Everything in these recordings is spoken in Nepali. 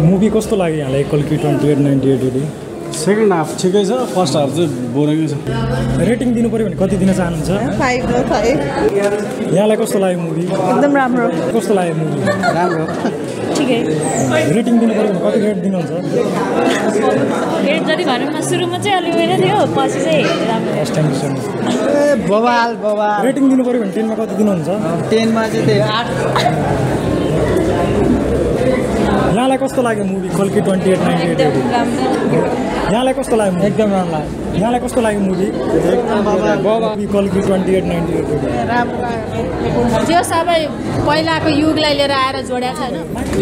मुभी कस्तो लाग्यो यहाँलाई कल्की 2898 सेकेन्ड हाफ ठिकै छ फर्स्ट हाफ चाहिँ बोरिङै छ रेटिङ दिनु पऱ्यो भने कति दिन चाहनुहुन्छ 5 हो 5 यहाँलाई कस्तो लाग्यो मुभी एकदम राम्रो कस्तो लाग्यो मुभी राम्रो ठिकै रेटिङ दिनु पऱ्यो भने कति रेट दिनुहुन्छ रेट जति भनौँ न सुरुमा चाहिँ अलि उयो थियो पछि चाहिँ राम्रो फर्स्ट टाइम बवाल रेटिङ दिनु पऱ्यो भने 10 मा कति दिनुहुन्छ 10 मा चाहिँ त्यही 8 यहाँलाई कस्तो लाग्यो मुभी कल्की 2898 यहाँलाई कस्तो लाग्यो एकदम राम्रो लाग्यो यहाँलाई कस्तो लाग्यो मुभी कल्की 2898 त्यो सबै पहिलाको युगलाई लिएर आएर जोड्या छैन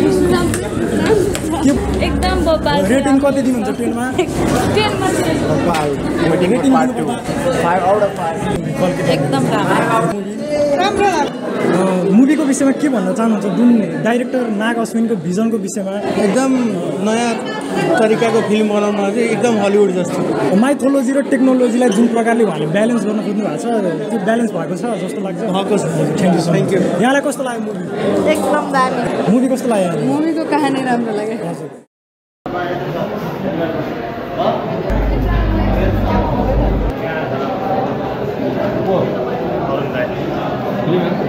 एकदम बब्बाल रेटिङ कति दिनुहुन्छ 10 मा 10 मा रेटिङ 5 आउट अफ 5 एकदम राम्रो मुभीको विषयमा के भन्न चाहनुहुन्छ जुन डाइरेक्टर नाग अश्विनको भिजनको विषयमा एकदम नयाँ तरिकाको फिल्म बनाउन चाहिँ एकदम हलिउड जस्तो माइथोलोजी र टेक्नोलोजीलाई जुन प्रकारले उहाँले ब्यालेन्स गर्न खोज्नु भएको छ त्यो ब्यालेन्स भएको छ जस्तो लाग्छ थ्याङ्क यू यहाँलाई कस्तो लाग्यो मुभी एकदम दामी मुभी कस्तो लाग्यो मुभीको कहानी राम्रो लाग्यो हजुर